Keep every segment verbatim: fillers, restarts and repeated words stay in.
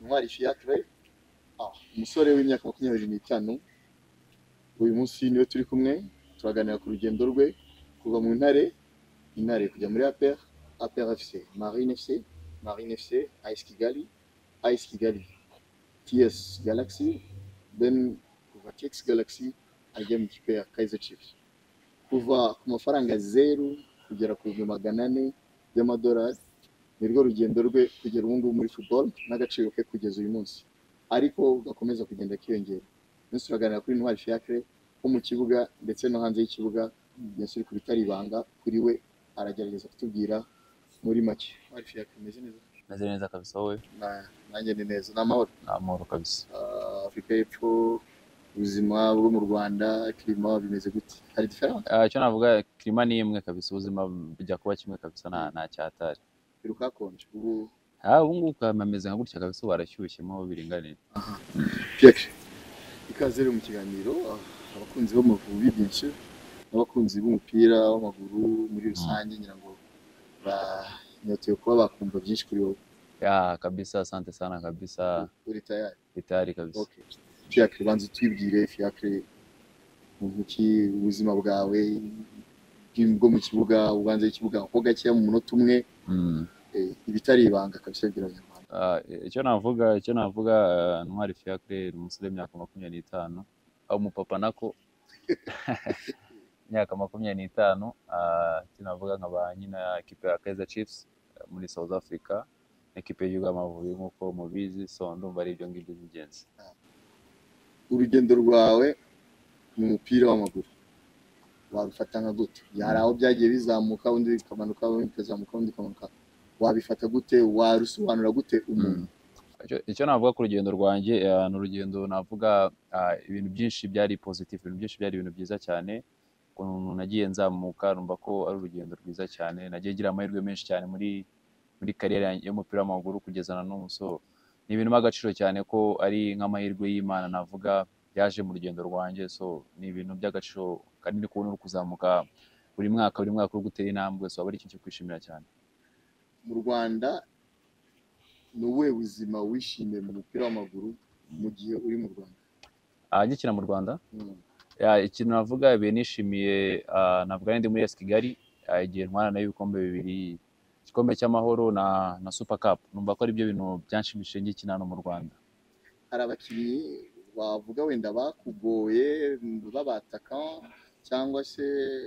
Ntwari Fiacre, ah, umusore w'imyaka makumyabiri n'itanu. Uyu munsi niwe turi kumwe turaganira ku rugendo rwe kuva mu Ntare, Intare kujya muri A P R, A P R F C, Marine F C, Marine F C, A S Kigali, A S Kigali, T S Galaxy, then kuva T X Galaxy ajya mu kipe ya Kaizer Chiefs. Kuva ku mafaranga zeru kugera ku bihumbi magana ane y'amadolari, nirwo rugendo rwe kugera ubu ngubu muri football n'agaciro ke kugeza uyu munsi, ariko gakomeza kugenda kiyongera. Umunsi turaganira kuri Ntwari Fiacre wo mu kibuga ndetse no hanze y'ikibuga, yasuri ku bitari ibanga kuri we, aragerageza kutubwira muri make. Ntwari Fiacre, umeze neza? Meze neza kabisa. Wowe? Nanjye ni neza, ni amahoro. Ni amahoro kabisa. Afurika y'Epfo, ubuzima bwo mu Rwanda, klima bimeze gute? Hari difference? Icyo navuga, klima ni imwe kabisa, ubuzima bijya kuba kimwe kabisa, nta nta cyatari. Biruka konje ubu. Ah, ubu ngubu kameze nka gutya kabisa, warashyushye mo biringaniye. Aha. Fiacre, ikaze rero mu kiganiro, abakunzi b'Amavubi byinshi, abakunzi b'umupira w'amaguru muri rusange, ngira ngo banyotewe kuba bakumva byinshi kuri wowe. Ya kabisa, asante sana kabisa. Uri tayari? Uri tayari kabisa. Okay. Fiacre, banza twibwire Fiacre mu buki ubuzima bwawe bwo mu kibuga, ubanze ikibuga ko gake mu munota umwe. Mm. Eh, ibitari ibanga kabisa birabyo. Ah, icyo navuga, icyo navuga Ntwari Fiacre, umusore w'imyaka makumyabiri n'itanu, au umupapa nako. Imyaka makumyabiri n'itanu, ah, icyo navuga nkaba nyina equipe ya Kaizer Chiefs muri South Africa, equipe y'Igihugu y'Amavubi nk'uko mubizi, so ndumva ari ibyo ngibyo by'ingenzi. Urugendo rwawe mu mupira w'amaguru wabifata nka gute? Yari aho byagiye bizamuka undi bikamanuka, undi bikazamuka undi bikamanuka, wabifata gute? Warusobanura gute umuntu? Icyo navuga ku rugendo rwanjye, ni urugendo navuga ibintu byinshi byari positive, ibintu byinshi byari ibintu byiza cyane. Ukuntu nagiye nzamuka numva ko ari urugendo rwiza cyane, nagiye ngira amahirwe menshi cyane muri muri kariyeri y'umupira w'amaguru kugeza na n'ubu. So ni ibintu by'agaciro cyane ko ari nk'amahirwe y'Imana navuga yaje mu rugendo rwanjye. So ni ibintu by'agaciro kanini kubona uri kuzamuka buri mwaka buri mwaka uri gutera intambwe, so aba ari ikintu cyo kwishimira cyane. Mu Rwanda ni ubuhe buzima wishimiye mu mupira w'amaguru mu gihe uri mu Rwanda? Ah, gikina mu Rwanda? Mm. Ya, ikintu navuga ibi nishimiye, uh, navuga ndi muri A S Kigali, uh, igihe ntwara nayo ibikombe bibiri, igikombe cy'amahoro na na Super Cup. Numva ko ari byo bintu byanshimishije ngikina no mu Rwanda. Hari abakinnyi wavuga wenda bakugoye babataka cyangwa se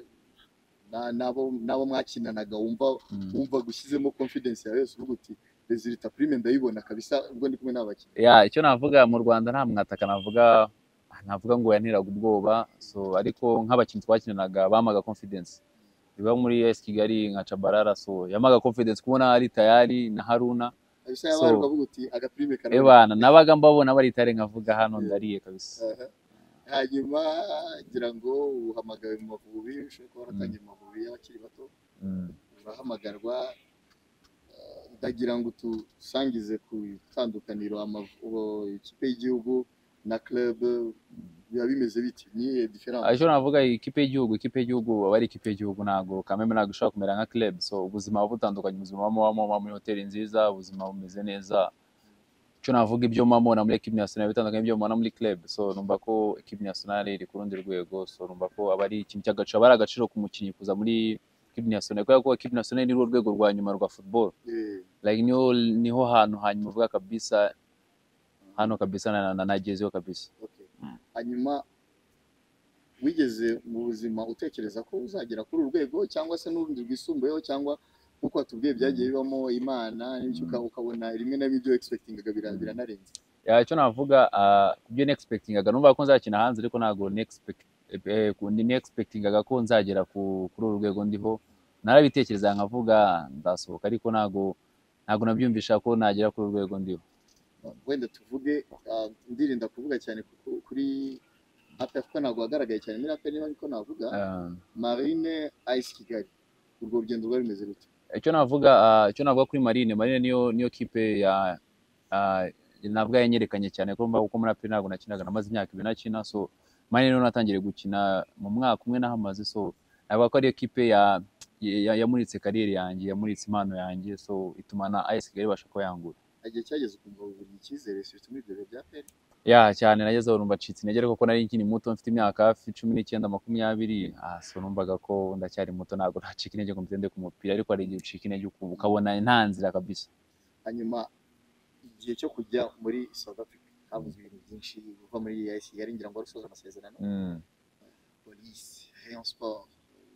nabo nabo mwakinanaga wumva Mm. wumva gushyizemo confidence yawe yose uvuga uti resultat prime ndayibona kabisa ubwo ndi kumwe n'abakinnyi? Ya, icyo navuga mu Rwanda nta mwataka navuga navuga ngo yanteraga ubwoba, so ariko nk'abakinnyi twakinanaga bamaga confidence. Biba muri A S Kigali nka Chabarara, so yamaga confidence kubona ari tayari na Haruna. Abisa yabaye ukavuga uti aga prime kana. Ebana nabaga mbabona bari tayari nkavuga hano ndariye kabisa. Uh -huh. Hanyuma ngira ngo uhamagawe mu Mavubi, ushobora kuba waratangiye mu Mavubi y'abakiri bato. Mm. Urahamagarwa, ndagira ngo tusangize ku itandukaniro Amavubi ikipe y'igihugu na club biba bimeze biti? Ni different? Aje navuga ikipe y'igihugu, ikipe y'igihugu aba ari ikipe y'igihugu, ntago kameme ntago ushaka kumera nka club. So ubuzima butandukanye, ubuzima wamo wamo muri hoteli nziza, ubuzima bumeze neza. Cyo navuga ibyo mamo na muri equipe nationale bitandukanye ibyo mamo muri club. So numva ko equipe nationale iri ku rundi rwego, so numva ko aba ari ikintu cy'agaciro, aba ari agaciro ku mukinnyi kuza muri equipe nationale, kubera ko equipe nationale ni urwego rwa nyuma rwa football. Yeah. Like niho niho hantu hanyuma uvuga kabisa, hano kabisa na na nagezeho kabisa. Okay. Mm. Hanyuma wigeze mu buzima utekereza ko uzagera kuri urwego cyangwa se n'urundi rwisumbuyeho, cyangwa uko atubwiye byagiye bibamo Imana n'icyo mm. ukabona rimwe na bimwe expectingaga birambira narenze? Ya, icyo navuga kubyo uh, expectingaga numva ko nzakina hanze, ariko ntago ne expect eh, ni expectingaga ko nzagera ku kuri urwego ndiho. Narabitekereza nkavuga ndasohoka, ariko ntago ntago nabyumvisha ko nagera kuri urwego ndiho. Wenda tuvuge uh, ndirinda kuvuga cyane kuri A P R ko ntago wagaragaye cyane muri A P R, niba niko navuga. uh, Marine A S Kigali, urwo rugendo rwari rumeze rute? Icyo navuga uh, icyo navuga kuri Marine, Marine niyo niyo kipe ya uh, navuga yanyerekanye cyane ko mba uko muri A P R ntago nakinaga, namaze imyaka ibiri nakina. So Marine niyo natangiriye gukina mu mwaka umwe nahamaze, so navuga ko ari kipe ya yamuritse kariyeri yanjye, yamuritse impano yanjye, so ituma na A S Kigali basha ko yangura. A agiye cyageze ukumva buri icyizere sifite muri ibyo bihe bya peri ya cyane nageze aho numva acitse intege ariko ko nari nkiri muto mfite imyaka hafi cumi n'icyenda makumyabiri ah so numvaga ko ndacyari muto ntabwo ntacika intege ngo mtende ku mupira ariko hari igihe ucika intege ukabona nta nzira kabisa. hanyuma igihe cyo kujya muri South Africa havuzwe ibintu byinshi uva muri A S yari ngira ngo rusoza amasezerano Mm. polisi Rayon Sport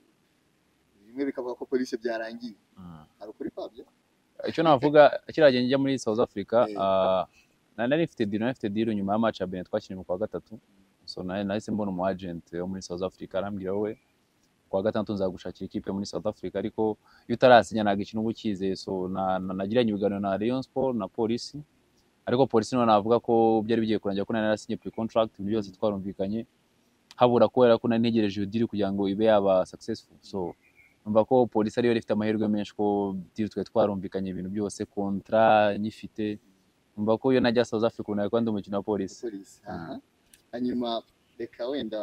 bimwe bikavuga ko polisi byarangiye Mm. hari ukuri kwabyo Icyo navuga kiragenda njya muri South Africa Eh. ah na nari mfite deal nari mfite deal nyuma ya match ya Benin twakinnye mu kwa gatatu so nari nahise mbona umu agent wo muri South Africa arambwira wowe kwa gatandatu nzagushakira ikipe muri South Africa ariko iyo utarasinya ntabwo ikintu uba ukizeye so na- na- nagiranye ibiganiro na Rayon Sport na polisi ariko polisi none navuga ko byari bigiye kurangira ko nari narasinye pre contract ibintu byose twarumvikanye habura kubera ko nari ntegereje iyo deal kugira ngo ibe yaba successful so numva ko polisi ariyo rifite amahirwe menshi ko deal twari twarumvikanye ibintu byose contrat nyifite numva ko iyo najya South Africa ubu nari ndi umukino wa polisi. polisi aha hanyuma reka wenda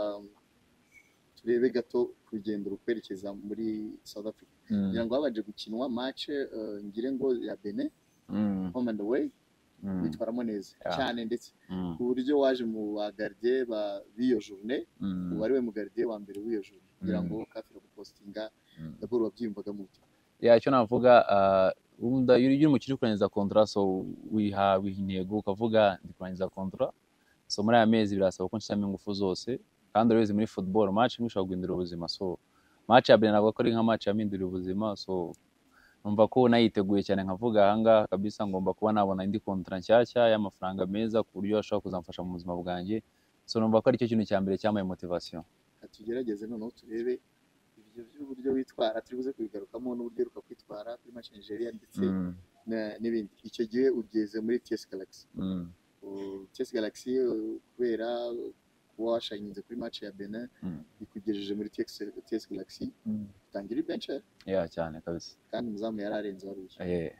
turebe gato ku rugendo rukwerekeza muri South Africa Mm. kugira ngo habanje gukinwa match eh, ngire ngo ya Benin Mm. home and away Mm. bitwaramo neza Yeah. cyane ndetse Mm. ku buryo waje mu ba gardien ba b'iyo journée Mm. ubu ari we mu gardien wa mbere w'iyo journée kugira Mm. ngo kafira gupostinga Mm. d'abord wabyiyumvaga mu byo ya icyo navuga ah, wunda iyo uri umukino uri kurangiza kontra so wiha wiha intego ukavuga ndi kurangiza kontra so muri aya mezi birasaba ko nshyiramo ingufu zose kandi urabizi muri football match imwe ishobora guhindura ubuzima so match ya Benin navuga ko ari nka match yahindura ubuzima so numva ko nayiteguye cyane nkavuga ahangaha kabisa ngomba kuba nabona indi kontra nshyashya y'amafaranga meza ku buryo ashobora kuzamfasha mu buzima bwanjye so numva ko aricyo kintu cya mbere cyamaye motivation. Reka tugerageze noneho turebe ibyo by'uburyo witwara turi buze kubigarukamo n'uburyo uheruka kwitwara kuri match Nigeria ndetse Mm. na- n'ibindi icyo gihe ugeze muri T S Galaxy Mm. Uh, T S Galaxy uh, kubera kuba washayininze kuri match ya Benin Mm. bikugejeje muri T S T S Galaxy Mm. utangira bench ya cyane kabisa. kandi umuzamu yari arenze warushye Eh.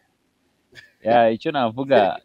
Ya icyo navuga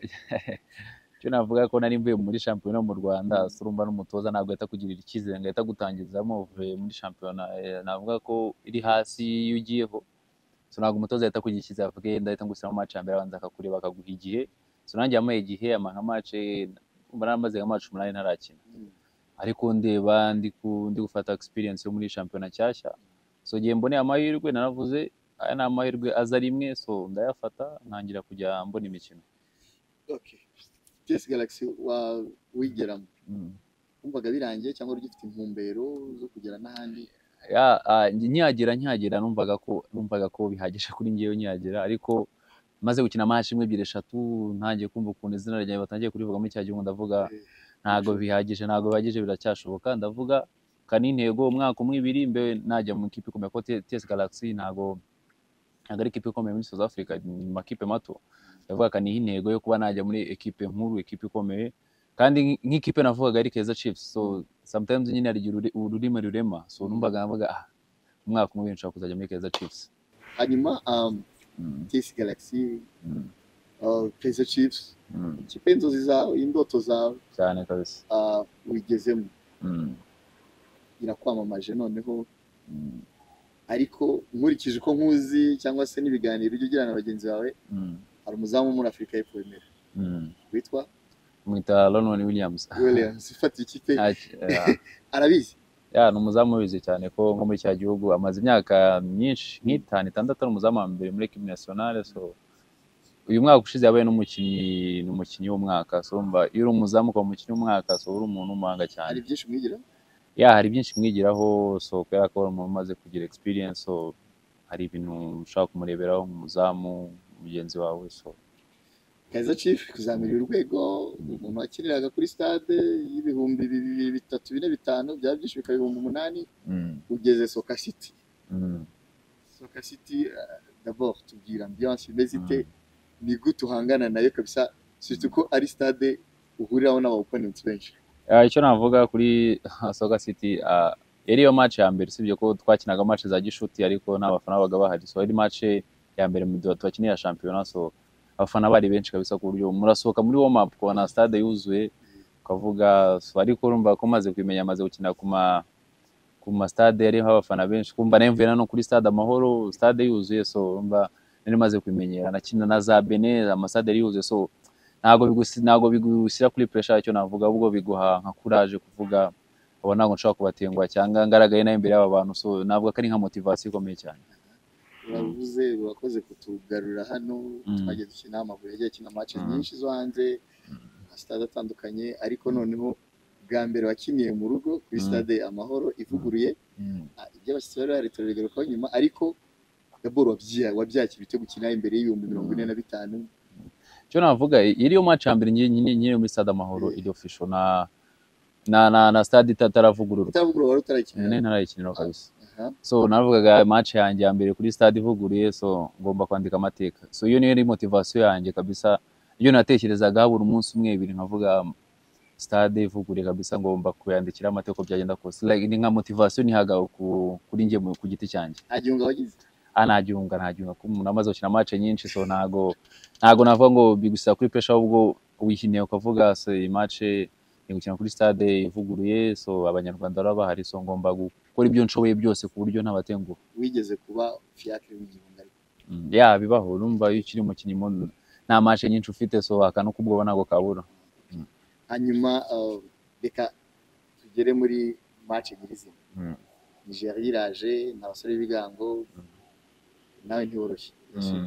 icyo navuga ko nari mvuye muri shampiyona mu Rwanda surumba n'umutoza ntabwo ahita kugirira icyizere ngo ahita gutangizamo uvuye muri shampiyona eh, navuga ko iri hasi iyo ugiyeho so ntabwo umutoza ahita kugira icyizere avuga yenda ahita ngushyiramo match ya mbere abanza akakureba akaguha igihe so nanjye yampaye igihe ampa nka match umva naramaze nka match umunani ntarakina Mm. ariko ndeba ndi ku- ndi gufata experience yo muri shampiyona nshyashya so igihe mboneye amahirwe naravuze aya ni amahirwe aza rimwe so ndayafata ntangira kujya mbona imikino. Okay. T S Galaxy wa wigeramo Mm. wumvaga birangiye cyangwa uri ufite intumbero zo kugera n'ahandi ya ah, nkihagera nkihagera numvaga ko numvaga ko bihagije kuri njyewe nkihagera ariko maze gukina match imwe ebyiri eshatu ntangiye kumva ukuntu izina ryanjye batangiye kurivuga muri cya gihugu ndavuga Eh, ntago bihagije ntago bihagije biracyashoboka ndavuga kani intego umwaka umwe ibiri mbe najya mu ikipe ikomeye ko T S Galaxy ntago ntago ari ikipe ikomeye muri South Africa ni makipe mato ndavuga kani intego yo kuba najya muri ekipe nkuru ekipe ikomeye kandi nk- nk'ikipe navugaga ari Kaizer Chiefs so sometimes nyine hari igihe ururi- ururimi rurema so numvaga navuga ah umwaka umwe nshaka kuzajya muri Kaizer Chiefs. hanyuma um, Mm. T S Galaxy Mm. uh, Kaizer Chiefs Mm. ikipe inzozi zawe indoto zawe cyane kabisa. uh, wigezemo Mm. irakwamamaje noneho Mm. ariko nkurikije uko nkuzi cyangwa se n'ibiganiro ujya ugirana na bagenzi bawe Mm. hari umuzamu wo muri Afurika y'Epfo wemera Mm. witwa Mwita Ronwen Williams. Williams ufata ikipe Ah, yeah. arabizi ya ni umuzamu ubizi cyane ko nko muri cya gihugu amaze imyaka myinshi nk'itanu itandatu ari umuzamu wa mbere muri equipe nationale so uyu mwaka ushize yabaye n'umukinnyi n'umukinnyi w'umwaka so urumva iyo uri umuzamu ukaba umukinnyi w'umwaka so uri umuntu w'umuhanga cyane hari byinshi mwigira ya hari byinshi mwigiraho so kubera ko ari umuntu umaze kugira experience so hari ibintu ushaka kumureberaho nk'umuzamu mugenzi wawe so Kaizer Chiefs kuzamirira urwego umuntu wakiniraga kuri stade y'ibihumbi bibiri bitatu bine bitanu byaba byinshi bikaba ibihumbi umunani mm. ugeze Soka City Mm. Soka City uh, d'abord tubwira ambiance imeze ite Mm. ni gute uhangana nayo kabisa surtout ko ari stade uhuriraho n'aba opponents benshi Ya, icyo navuga kuri Soka City ah, yari yo match ya mbere usibye ko twakinaga match za gishuti ariko nta bafana babaga bahari so yari match ya mbere mu gihe twakinira shampiyona so abafana bari benshi kabisa ku buryo murasohoka muri warm up kubona stade yuzuye ukavuga so ariko urumva ko maze kwimenya maze gukina ku ma ku ma stade yariho abafana benshi kumva nemvuye no kuri stade Amahoro stade yuzuye so urumva nari maze kwimenyera nakina na za Benin ama stade yari yuzuye so ntago bigusi ntago bigushyira kuri pressure icyo navuga ahubwo biguha nka courage kuvuga abo ntago nshobora kubatengwa cyangwa ngaragaye nayo imbere y'aba bantu, so navuga ko ari nka motivation ikomeye cyane. uravuze urakoze kutugarura hano. Mm. twagiye dukina Amavubi yagiye akina match Mm. nyinshi zo hanze na stade atandukanye, ariko noneho bwa mbere wakiniye mu rugo kuri Mm. stade Amahoro ivuguruye. Mm. Ah, iby'abashyitsi bari bahari turabigarukaho nyuma, ariko d'abord wabyiya wabyakira ibyo gukina imbere y'ibihumbi mirongo ine na bitanu. Icyo navuga iriyo match ya mbere nyine nyine muri stade Amahoro Eh. iri official na na na, na stade itaravugururwa utavugurura wari utarakinira. nene ntarayikinira kabisa. Aha. So navugaga match yanjye ya mbere kuri stade ivuguruye, so ngomba kwandika amateka, so iyo niyo ari motivation yanjye kabisa. Iyo natekerezaga buri umunsi umwe ibiri nkavuga stade ivuguruye kabisa ngomba kuyandikira amateka uko byagenda kose, like ni nka motivation nihaga ku, kuri njye mu- ku giti cyanjye. nta gihunga wagize. Ah, ntagiunga ntagiunga ko umuntu amaze gukina match nyinshi, so ntago ntago navuga ngo bigusaba kuri pressure, ahubwo wishimiye ukavuga so iyi match ni gukina kuri stade ivuguruye, so abanyarwanda baba bahari, so ngomba gukora ibyo nshoboye byose ku buryo ntabatenguha. wigeze kuba fiacre w'igihunga ariko. Mm, ya bibaho, urumva iyo ukiri umukinnyi mu- nta match nyinshi ufite, so akano kubwoba ntago kabura. hanyuma uh, reka tugere muri match nyirizina. Mm. Nigeria iraje nta basore b'ibigango, nawe ntiworoshye. Mm.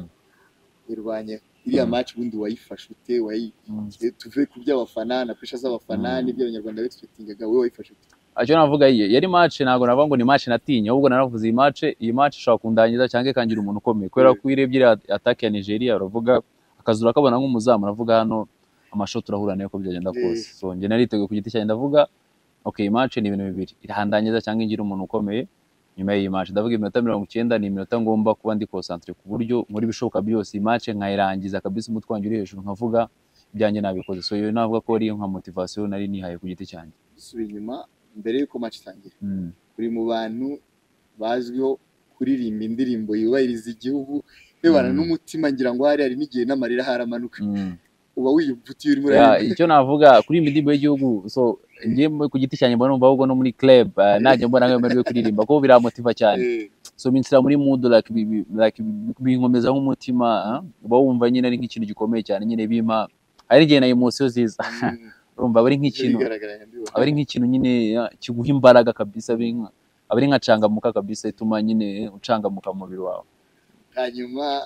irwanye iriya Mm. match ubundi wayifashe ute? wayi Mm. tuve ku by'abafana na pressure z'abafana Mm. n'ibyo abanyarwanda expectingaga, wowe wayifashe ute? Icyo navuga iyi yari match ntago navuga ngo ni match natinye, ahubwo naravuze iyi match iyi match ishobora kundangiza cyangwa ikangira umuntu ukomeye, kubera ko irebye iriya attack ya Nigeria uravuga akazura kabona nk'umuzamu, uravuga hano amashoti turahura nayo ko byagenda kose. So njye nariteguye ku giti cyanjye ndavuga okay, iyi match ni ibintu bibiri, irahandangiza cyangwa ingira umuntu ukomeye. Nyuma y'iyi match ndavuga iminota mirongo icyenda ni iminota ngomba kuba ndi concentré ku buryo muri bishoboka byose iyi match nkayirangiza kabisa umutwe wanjye uri hejuru nkavuga ibyanjye nabikoze. So iyo navuga ko ari nka motivation nari nihaye ku giti cyanjye. dusubiye inyuma mbere y'uko match itangira, Mm. uri mu bantu bazwiho kuririmba indirimbo yubahiriza igihugu bebana Mm. n'umutima, ngira ngo hari hari n'igihe n'amarira haramanuka. Mm. uba wiyumva uti urimo Ya, urarimba. icyo navuga kuri indirimbo y'igihugu, so njye ku giti cyanjye mbona numva ahubwo no muri club uh, najya mbona nkemerwe kuririmba kuko biramotiva cyane. Eh, So binsira muri mood like bi- bi- like binkomeza nk'umutima, ah, uba wumva nyine ari nk'ikintu gikomeye cyane, nyine bima ari igihe na emotion ziza mm, urumva aba ari nk'ikintu bigaragara ndibona. aba ari nk'ikintu nyine ah, kiguha imbaraga kabisa, aba ari nka- aba ari nka cangamuka kabisa ituma nyine ucangamuka mu mubiri wawe. hanyuma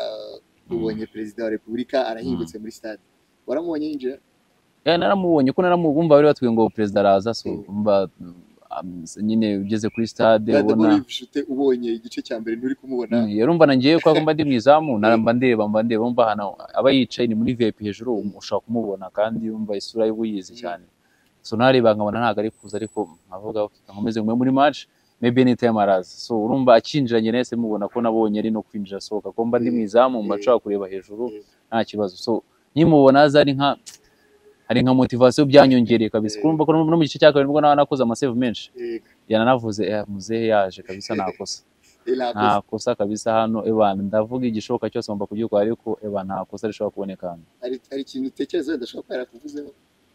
uh, ubonye perezida wa repubulika arahingutse muri stade, waramubonye yinjira? Ya naramubonye ko naramubumva bari batwiye ngo perezida araza, so Mm. umva um, nyine ugeze kuri stade Bwa Daboro ubona wifashe ute ubonye igice cya mbere nturi kumubona? Mm, yarumva nangiye ko mba ndi mu izamu naramba ndeba mba ndeba umva hano aba yicaye ni muri V I P hejuru, ushaka kumubona kandi umva isura ye uyizi cyane. So nareba nkabona ntago ari kuza, ariko nkavuga okay, nkomeze ngume muri match maybe anytime araza. So urumva akinjiranye nese mubona ko nabonye ari no kwinjira sohoka ko mba ndi mu izamu mba nshaka kureba hejuru nta kibazo. So nkimubona aza ari nka hari nka motivation byanyongereye kabisa, kurumva ko no mu gice cya kabiri nibwo nawe nakoze ama save menshi, Yego. yananavuze eh, muzehe yaje kabisa nakosa Ela nta kosa kabisa hano ebana, ndavuga igishoboka cyose ngomba kugikora, ariko ebana nta kosa rishobora kuboneka hano. ari ari ikintu utekereza wenda ashobora kuba yarakuvuzeho?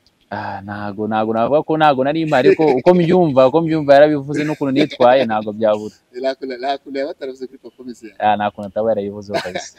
Ah, ntago ntago navuga ko ntago nari mpari, ariko uko mbyumva uko mbyumva yarabivuze n'ukuntu nitwaye ntago byabura. Ela kula la kula bataravuze kuri performance yawe. Ah, nta kuntu ataba yarayivuzeho kabisa.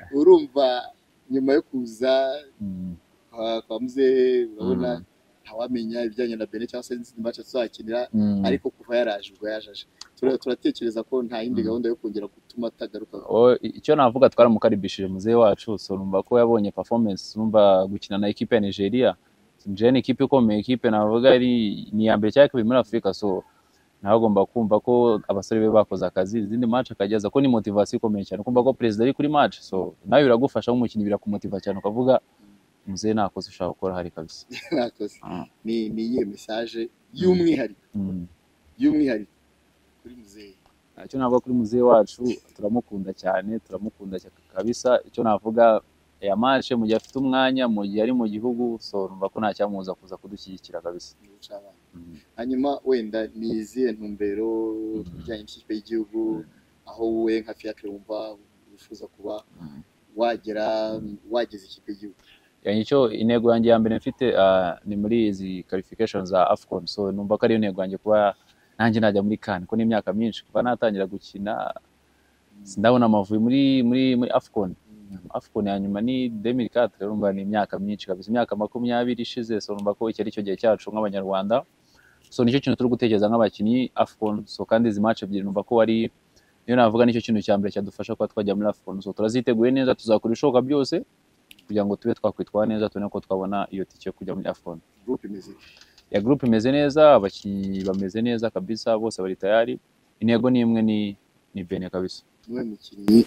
Urumva nyuma yo kuza Mm, kwa, kwa muzehe urabona Mm. ntawamenya ibijyanye na Benin cyangwa se n'izindi match tuzakinira, mm. ariko kuva yaraje ubwo yajaje Tura- turatekereza ko nta yindi Mm. gahunda yo kongera gutuma atagaruka. O, icyo navuga twaramukaribishije muzehe wacu, so numva ko yabonye performance, numva gukina na equipe ya Nigeria. Nigeria ni equipe ikomeye, equipe navuga ari ni ya mbere cyangwa kabiri muri Afurika, so nawe agomba kumva ko abasore be bakoze akazi, izindi match akageza ko ni motivation ikomeye cyane kumva ko perezida ari kuri match, so nawe biragufasha nk'umukinnyi birakumotiva cyane ukavuga muzehe nakoze ushaka gukora hari kabisa. Nakoze. Ah, ni ni iyihe message y'umwihariko mm. y'umwihariko kuri muzehe? Icyo navuga kuri muzehe wacu turamukunda cyane turamukunda cyane kabisa. Icyo navuga ya match mu gihe afite umwanya, mu gihe ari mu gihugu, so numva ko nta cyamuza kuza kudushyigikira kabisa. Ubucabane. Mm. hanyuma wenda ni izihe ntumbero Mm. bijyanye n'ikipe y'igihugu, aho wowe nka Fiacre wumva wifuza kuba Mm. wagera wageza ikipe y'igihugu? Yani icyo intego yanjye ya mbere mfite ah, ni muri izi qualifications za AFCON, so numva ko ari intego yanjye kuba nanjye najya muri CAN, ko n'imyaka myinshi kuva natangira gukina sindabona Amavubi muri muri muri AFCON. AFCON ya nyuma ni deux mille quatre urumva ni imyaka myinshi kabisa, imyaka makumyabiri ishize, so urumva ko iki ari cyo gihe cyacu nk'abanyarwanda, so nicyo kintu turi gutekereza nk'abakinnyi AFCON, so kandi izi match ebyiri numva ko ari niyo navuga nicyo kintu cya mbere cyadufasha kuba twajya muri AFCON, so turaziteguye neza, tuzakora ibishoboka byose kugira ngo tube twakwitwara neza, tubone ko twabona iyo tike yo kujya muri AFCON. Group imeze Ya group imeze neza, abakinnyi bameze neza kabisa, bose bari tayari, intego ni imwe, ni ni Benin kabisa. umwe mukinnyi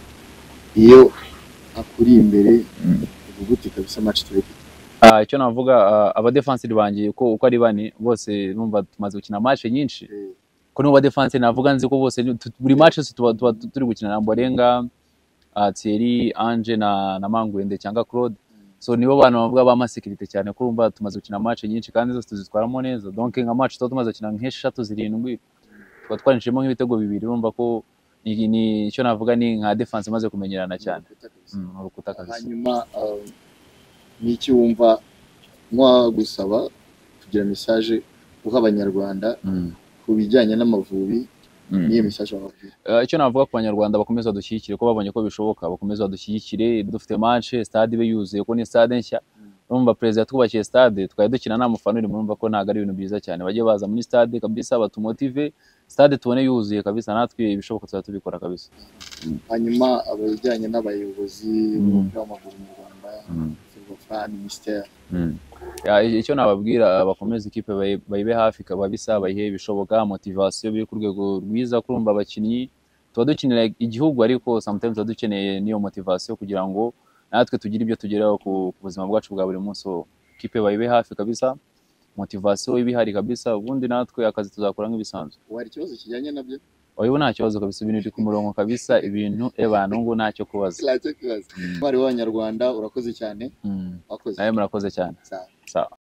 iyo akuri imbere uvuga uti kabisa match tureke. Ah, icyo navuga uh, aba defenseur bangiye uko uko ari bane bose numva tumaze gukina match nyinshi, Eh, ko n'uba defenseur navuga nzi ko bose ni- tu- buri match yose tuba tuba turi gukina na Mborenga, uh, Thierry, Ange na na Mangwende cyangwa Claude, so nibo bantu bavuga ba masekirite cyane, ko urumva tumaze gukina match nyinshi kandi zose tuzitwaramo neza, donc nka match tuba tumaze gukina nk'eshatu zirindwi tuba twarinjiyemo nk'ibitego bibiri, urumva ko ni ni- icyo navuga ni nka defense imaze kumenyerana cyane. urukuta kabisa. Mm, urukuta kabisa. Hanyuma uh, n'iki wumva mwagusaba kugira message uha abanyarwanda Mm. ku bijyanye n'Amavubi, Mm. niyo message wababwira? Uh, icyo navuga ku banyarwanda bakomeza badushyigikire, ko babonye ko bishoboka, bakomeza badushyigikire, dufite match stade ibe yuzuye, ko ni stade nshya, urumva perezida twubakiye stade twari dukina nta mufana uri, murumva ko ntabwo ari ibintu byiza cyane, bajye baza muri stade kabisa, batumotive, stade tubone yuzuye kabisa, natwe ibishoboka tuzaba tubikora kabisa. Hanyuma abajyanye n'abayobozi Mm. b'umupira w'amaguru mu Rwanda, Mm. Ferwafa, Ministère, Mm. Ya, icyo nababwira bakomeza ikipe bayi- bayibe hafi kabisa, bayihe ibishoboka, motivation biri ku rwego rwiza, kurumva abakinnyi tuba dukinira igihugu, ariko sometimes tuba dukeneye niyo motivation kugira ngo natwe tugire ibyo tugeraho ku ku buzima bwacu bwa buri munsi, so ikipe bayibe hafi kabisa, motivation ibe ihari kabisa, ubundi natwe akazi tuzakora nk'ibisanzwe. wari ikibazo kijyanye nabyo? Oyo nta kibazo kabisa, ibintu biri ku murongo kabisa, ibintu ebana ngo ntacyo kubaza. Sinacyo kibazo. Mwari w'Abanyarwanda urakoze cyane, Mm. wakoze. Nawe murakoze cyane. Sawa. Sawa.